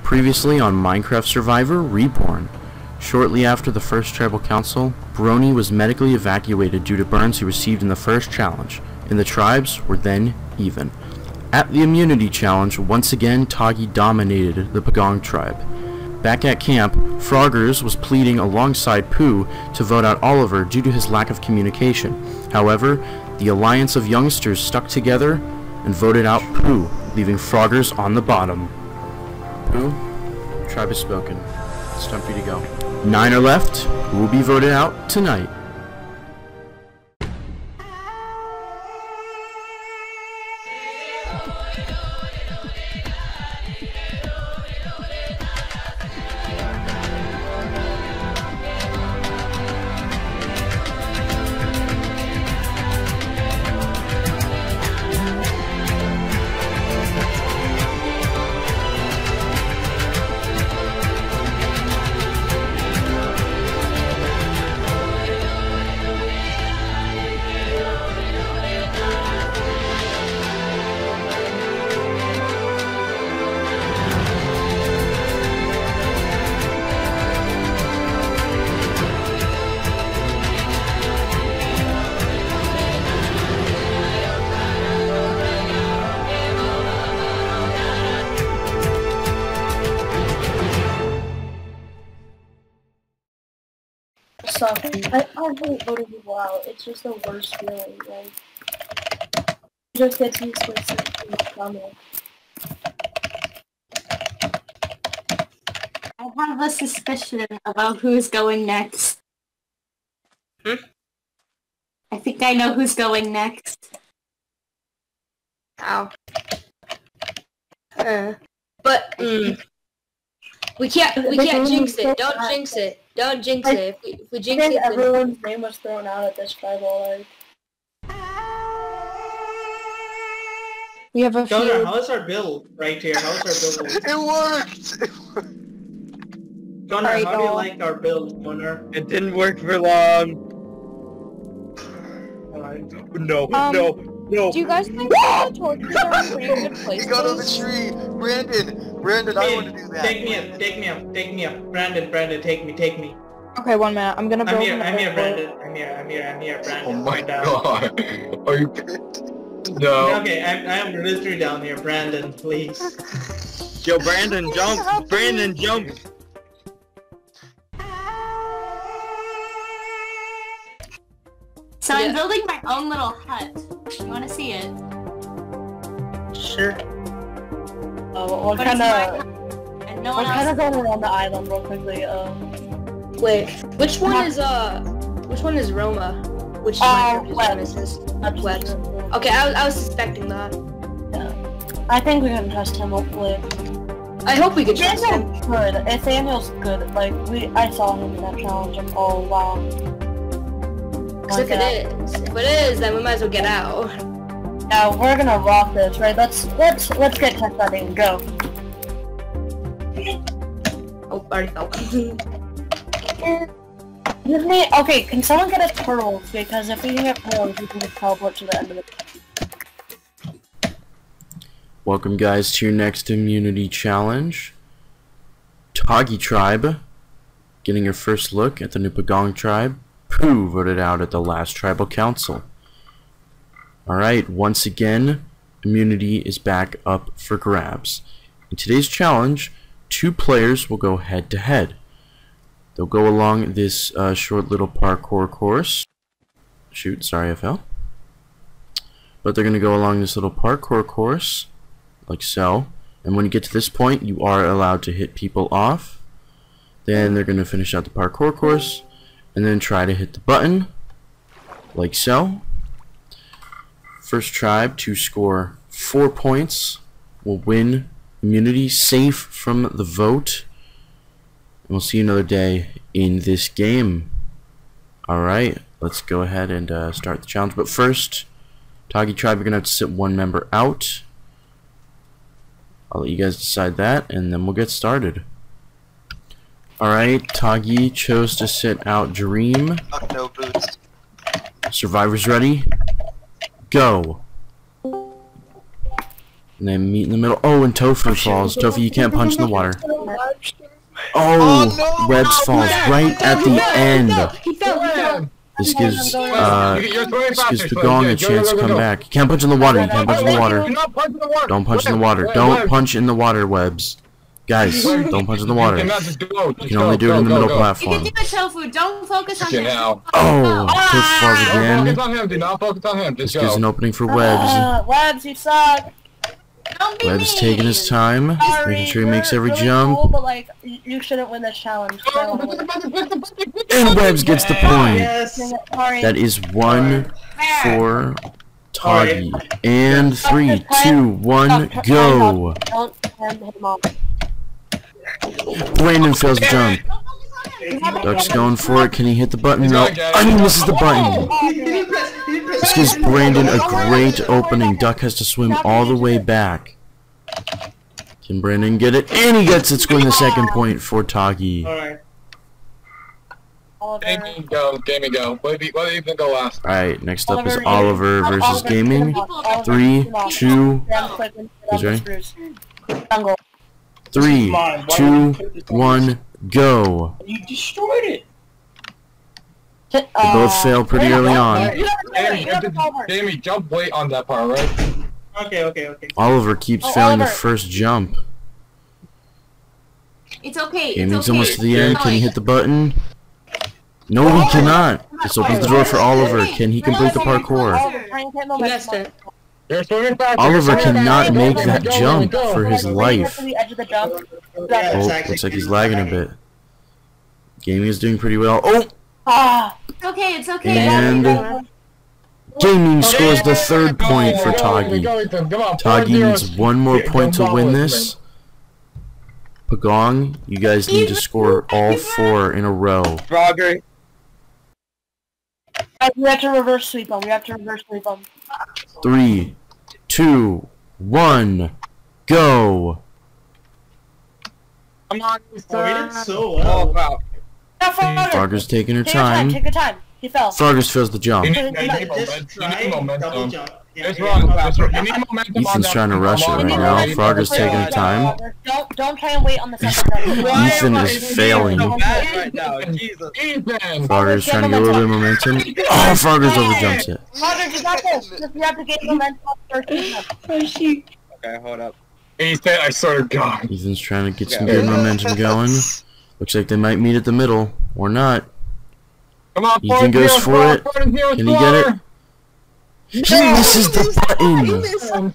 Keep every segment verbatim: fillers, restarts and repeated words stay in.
Previously on Minecraft Survivor Reborn. Shortly after the first tribal council, Brony was medically evacuated due to burns he received in the first challenge, and the tribes were then even. At the immunity challenge, once again Toggy dominated the Pagong tribe. Back at camp, Froggers was pleading alongside Pooh to vote out Oliver due to his lack of communication. However, the alliance of youngsters stuck together and voted out Pooh, leaving Froggers on the bottom. Pooh, tribe has spoken. It's time for you to go. Nine are left, who will be voted out tonight. Suck. I, I hate voting people out. It's just the worst feeling. Like, it just gets me so sick in my stomach. I have a suspicion about who's going next. Hmm? I think I know who's going next. How? Uh, but mm, we can't. We can't jinx it. Don't jinx it. Don't jinx it. If we, if we jinx I think it, then... everyone's name was thrown out at this tribal. Like, we have a Connor, few. how's our build right here? How's our build? It worked! It worked. Connor, Sorry, how do you Noel. like our build, Connor? It didn't work for long. No, Um, no, no. Do you guys think the torches are in pretty good places? He got on the tree! Brandon! Brandon, I want to do that! Take me up, take me up, take me up. Brandon, Brandon, take me, take me. Okay, one minute. I'm gonna build I'm here, an I'm here, airport. Brandon. I'm here, I'm here, I'm here, Oh Brandon. my Come down. god! Are you kidding? No. Okay, I'm, I'm literally down here, Brandon, please. Yo, Brandon, jump! Brandon, jump! So Yeah. I'm building my own little hut. You wanna see it? Sure. uh, we're But kind it's my of, hut, and no we're one kind else. of going around the island real quickly. Um, Wait, which one is uh? Which one is Roma? Which Uh, Minecraft Web. is this? that's Web. just- Okay, I was I was suspecting that. I think we can trust him. Hopefully, I hope we could trust him. Daniel's good. If Daniel's good, like we, I saw him in that challenge. And, oh wow. 'Cause if it is, if it is, then we might as well get out. Now we're gonna rock this, right? Let's let's let's get test setting. Go. Oh, already fell. Give me, okay, can someone get us pearls? Because if we can get pearls, we can just teleport to the end of it. Welcome guys to your next immunity challenge. Toggy tribe, getting your first look at the new Pagong tribe. Pooh voted out at the last tribal council. Alright, once again, immunity is back up for grabs. In today's challenge, two players will go head to head. They'll go along this uh, short little parkour course. Shoot, sorry I fell. But they're going to go along this little parkour course, like so. And when you get to this point, you are allowed to hit people off. Then they're going to finish out the parkour course, and then try to hit the button, like so. First tribe to score four points will win immunity, safe from the vote. And we'll see you another day in this game. Alright, let's go ahead and uh, start the challenge. But first, Toggy tribe, you're going to have to sit one member out. I'll let you guys decide that, and then we'll get started. Alright, Toggy chose to sit out Dream. Fuck no boots. Survivors ready? Go! And then meet in the middle. Oh, and Tofu falls. Tofu, you can't punch in the water. Oh, Oh, no! Webs falls right at the end. He fell. He fell. This gives uh, You're throwing this faster, gives so Pagong go, a go, chance go, to go, come go. back. You can't punch in the water. You can't punch in the water. Do not punch in the water. Don't punch in the water. Webs, Don't Webs. punch in the water, Webs. Guys, Webs, don't punch in the you water. cannot just go. You Just can only go, do it in the go, middle go. You platform. can do it, Tofu. Don't focus on Okay, him. now. Oh, Tofu falls Don't again. focus on him. Do not focus on him. This Just gives an go. opening for Webs. Uh, Webs, you suck. Don't be Webs mean. taking his time, Sorry, making sure he makes you're every really jump. Cool, but like, you you shouldn't win this challenge. So I wanna win it. And Webs gets the point. Yes. Sorry. That is one for Toggy. And three, two, one, go. Don't turn him off. Brandon fails the jump. Duck's going for it. Can he hit the button? No. And he misses the button. This gives Brandon a great opening. Duck has to swim all the way back. Can Brandon get it? And he gets it, scoring the second point for Toggy. Alright. Gaming go. Gaming go. Let me let Ethan go last. Alright, next up is Oliver versus Gaming. Three, two, who's ready? Three, two, one, go. You destroyed it. They both fail pretty early on. Jamie, jump late on that part, right? Okay, okay, okay. Oliver keeps Oh, failing the Oliver. first jump. It's okay. It's Gaming's okay. almost to the end. Can he hit the button? No, he cannot. This opens the door for Oliver. Can he complete the parkour? He missed it. You're swimming faster. Oliver You're swimming cannot faster. make Go, that go, jump go. for his life. To the edge of the jump. Yeah, Oh, exactly. looks like he's lagging a bit. Gaming is doing pretty well. Oh, Ah. It's okay. It's okay. and Gaming scores the third point for Go, Toggy. go, Ethan. Come on, Toggy four needs zeros. one more Yeah, point to go win ball, this. Pagong, you guys need to score all four in a row. Frogger. We have to reverse sweep them. We have to reverse sweep them. Three, two, one, go. Come on, Oh, we did so Oh, well. wow. No, Frogger. Frogger's taking her Take your time. time. Take your time. He fell. Frogger's fails the jump. You need, you Yeah, need, just momentum. You try need double momentum. jump. Yeah, It's yeah, wrong. yeah. It's wrong. You need momentum on Ethan's that. trying to Come rush it on, right come now. on. Frogger's taking her time. Don't don't try and wait on the second jump. Ethan is failing. So bad right now, Jesus. Ethan! Frogger's trying to get a little bit of momentum. Oh, Frogger's overjumps it. Frogger, you got this. Just you have to get momentum on the third jump. Okay, hold up. Ethan, I swear to God. Ethan's trying to get some good momentum going. Looks like they might meet at the middle. Or not. Come on, Ethan forward goes zero, for forward, it. forward zero, Can he get it? score. He misses the button.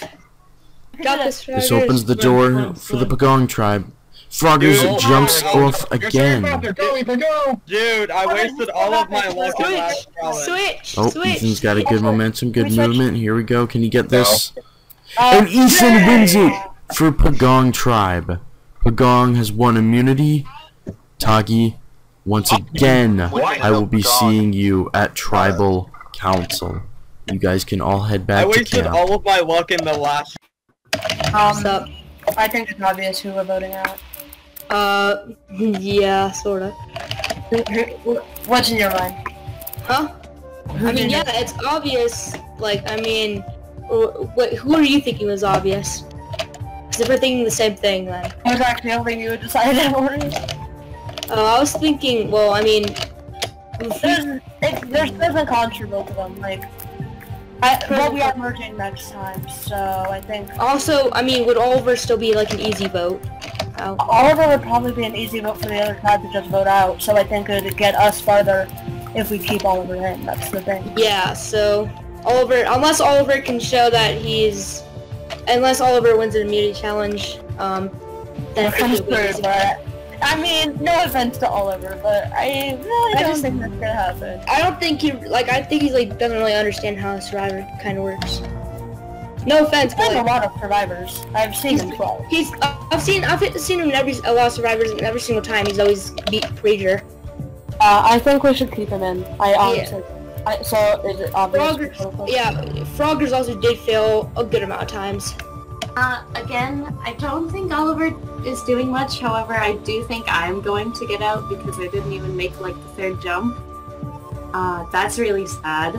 Got this. This opens the door for the Pagong tribe. Frogger's Dude, jumps oh, off you're swimming again. faster. Go, Ethan, go! Dude, I wasted all of my luck in last challenge. Switch. Oh, Switch. Ethan's got a good momentum, good movement. Here we go. Can he get this? Uh, And Ethan wins it for Pagong tribe. Pagong has won immunity. Toggy, once again, I will be seeing you at Tribal Council. You guys can all head I back to wasted camp. all of my luck in the last. Um, What's up? I think it's obvious who we're voting at. Uh, yeah, sorta. Who- who- What's in your mind? Huh? I mean, yeah, it's obvious. Like, I mean, wh- what? Who are you thinking was obvious? Because if we're thinking the same thing, then. I was actually hoping you would decide that order. Uh, I was thinking. Well, I mean, There's, it, there's pros and cons for both of them. Like, I, but we are merging next time, so I think also, I mean, would Oliver still be like an easy vote? Oh. Oliver would probably be an easy vote for the other tribe to just vote out. So I think it would get us farther if we keep Oliver in. That's the thing. Yeah. So Oliver, unless Oliver can show that he's, unless Oliver wins an immunity challenge, um, then I think Comes he'll be through, easy. but I mean, no offense to Oliver, but I really I don't just- think that's gonna happen. I don't think he like. I think he's like doesn't really understand how Survivor kind of works. No offense, but There's a like, lot of survivors. I've seen him twelve. he's. Uh, I've seen. I've seen him in every a lot of Survivors, and every single time he's always beat Rager. Uh, I think we should keep him in. I honestly. I, so is it obvious? Frogger, yeah, Froggers also did fail a good amount of times. Uh, again, I don't think Oliver is doing much. However, I do think I'm going to get out because I didn't even make like the third jump. Uh, that's really sad.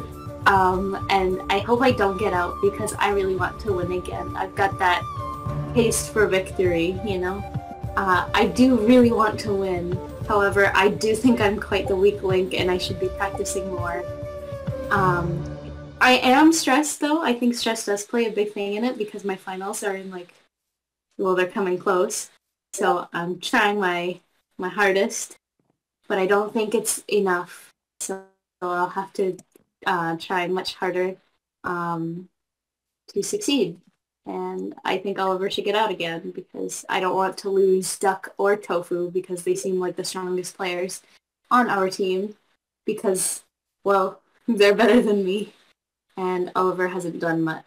Um, and I hope I don't get out because I really want to win again. I've got that taste for victory, you know? Uh, I do really want to win. However, I do think I'm quite the weak link and I should be practicing more. Um, I am stressed though. I think stress does play a big thing in it because my finals are in like, well, they're coming close. So I'm trying my, my hardest, but I don't think it's enough. So I'll have to uh, try much harder um, to succeed. And I think Oliver should get out again because I don't want to lose Duck or Tofu because they seem like the strongest players on our team because, well, they're better than me. And Oliver hasn't done much.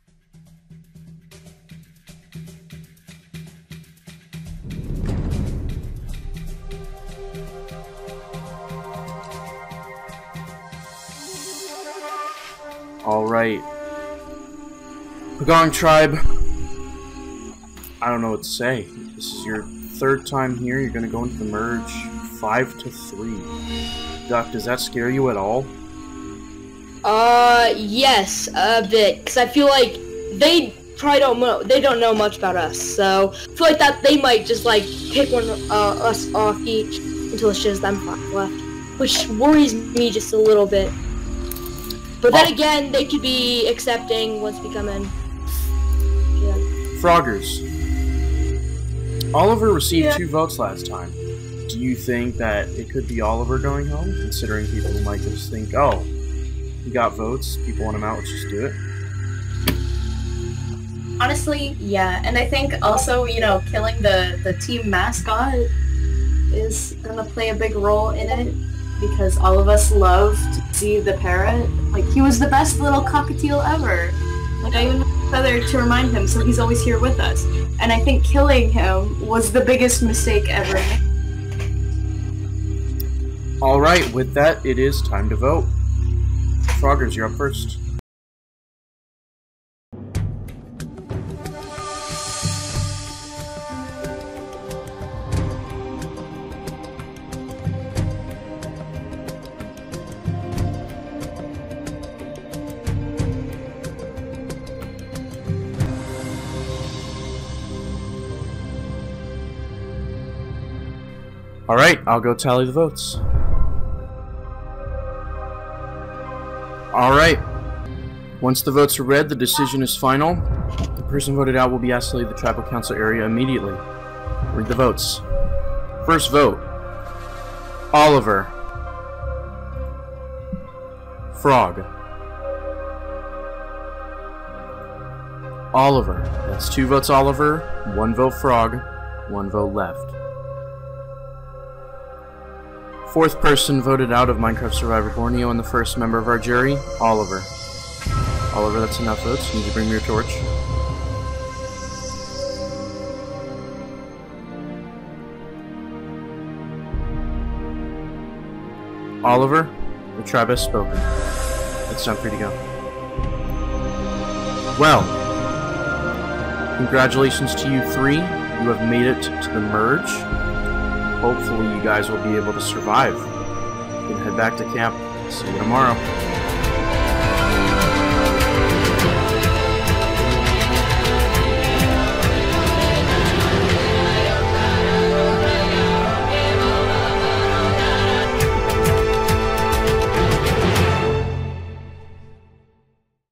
Alright. Pagong Tribe. I don't know what to say. This is your third time here. You're gonna go into the merge five to three. Duck, does that scare you at all? Uh, yes, a bit. Because I feel like they probably don't know, they don't know much about us. So I feel like that they might just like pick one uh, us off each until it's just them five left, which worries me just a little bit. But then Oh. again, they could be accepting once we come in. Yeah. Froggers. Oliver received Yeah. two votes last time. Do you think that it could be Oliver going home, considering people might just think, oh, he got votes, people want him out, let's just do it? Honestly, yeah. And I think also, you know, killing the, the team mascot is going to play a big role in it because all of us loved Z the parrot. Like, he was the best little cockatiel ever. Like, I even have a feather to remind him, so he's always here with us. And I think killing him was the biggest mistake ever. Alright, with that, it is time to vote. Froggers, you're up first. Alright, I'll go tally the votes. Alright. Once the votes are read, the decision is final. The person voted out will be asked to leave the tribal council area immediately. Read the votes. First vote. Oliver. Frog. Oliver. That's two votes Oliver, one vote Frog, one vote left. Fourth person voted out of Minecraft Survivor Borneo and the first member of our jury, Oliver. Oliver, that's enough votes. You need to bring me your torch. Oliver, the tribe has spoken. It's time for you to go. Well, congratulations to you three. You have made it to the merge. Hopefully you guys will be able to survive. You can head back to camp. See you tomorrow.